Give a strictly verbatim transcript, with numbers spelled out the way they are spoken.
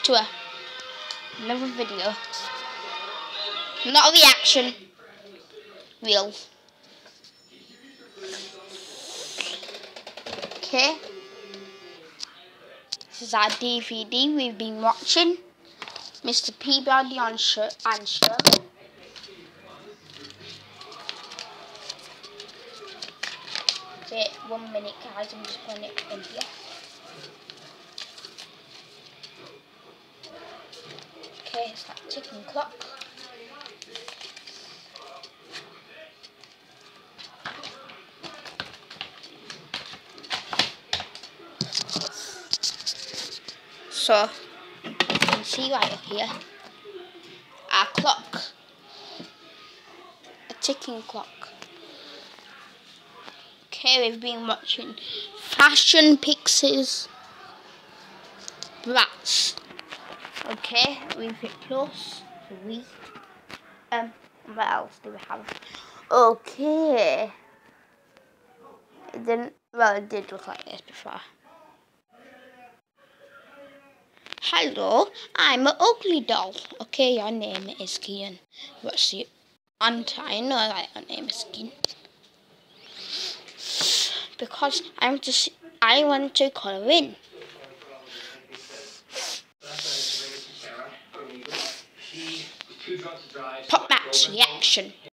to a, another video. Not a reaction. Real. Okay. This is our D V D we've been watching. Mister Peabody and Sherman. Wait, one minute guys, I'm just putting it in here. Okay, it's like a ticking clock. So, you can see right up here, our clock, a ticking clock. Okay, we've been watching Fashion Pixiez Bratz. Okay, we've hit plus, we, um, what else do we have? Okay, it didn't, well it did look like this before. Hello, I'm an ugly doll. Okay, your name is Kian. What's your aunt? I know that your name is Kian. Because I want to see, I want to colour in. Pop Max reaction.